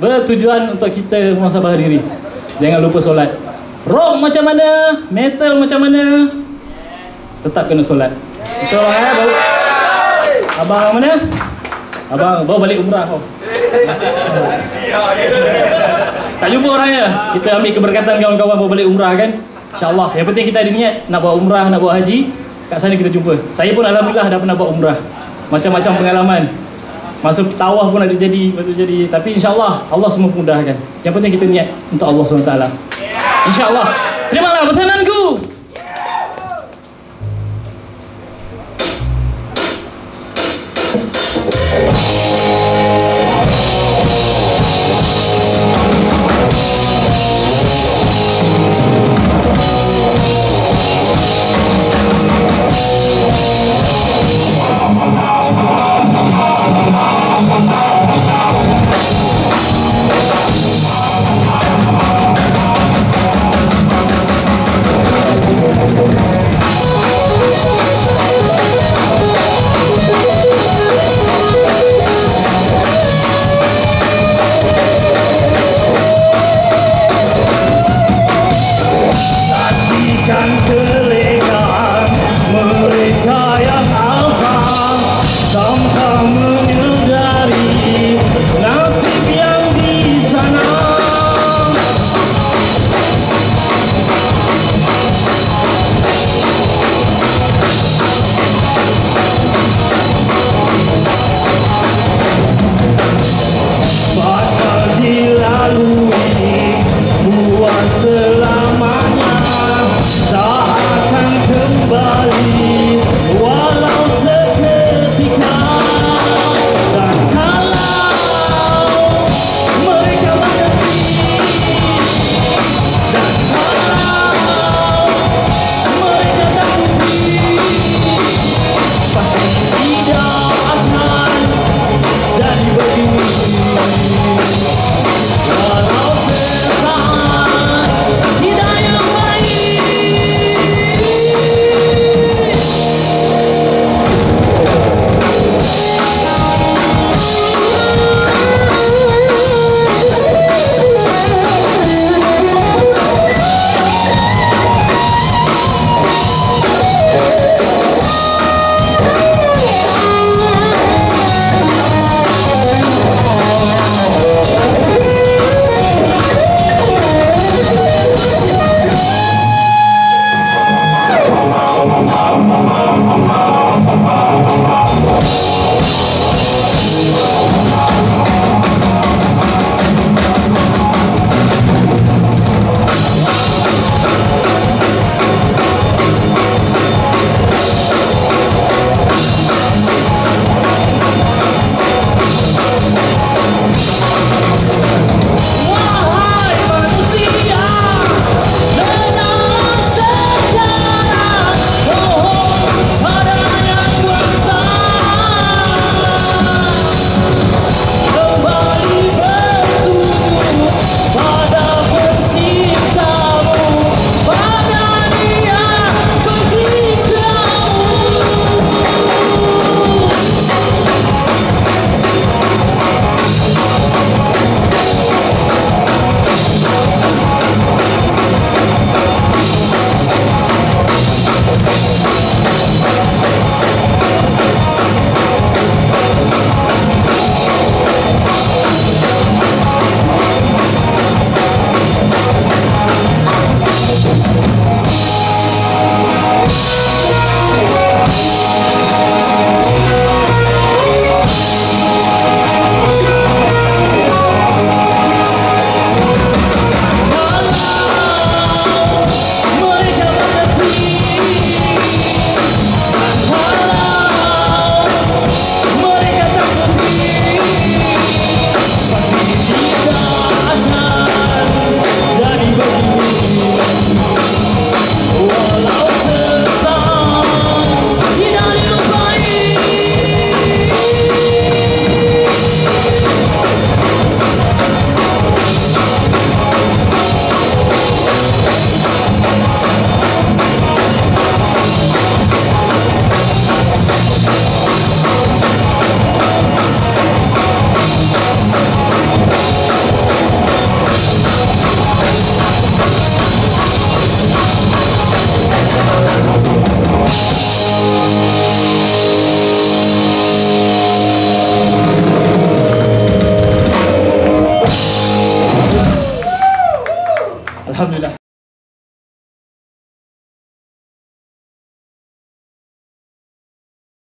bertujuan untuk kita muhasabah diri. Jangan lupa solat. Rock macam mana, metal macam mana, tetap kena solat. Betul abang? Abang mana? Abang bawa balik umrah kau. Tak jumpa orangnya. Kita ambil keberkatan kawan-kawan bawa balik umrah kan. InsyaAllah. Yang penting kita ada niat nak buat umrah, nak buat haji. Kat sana kita jumpa. Saya pun alhamdulillah dah pernah buat umrah. Macam-macam pengalaman. Masa tawaf pun ada jadi, tapi insyaAllah Allah semua mudahkan. Yang penting kita niat untuk Allah SWT. InsyaAllah. Terimalah pesananku. Alhamdulillah.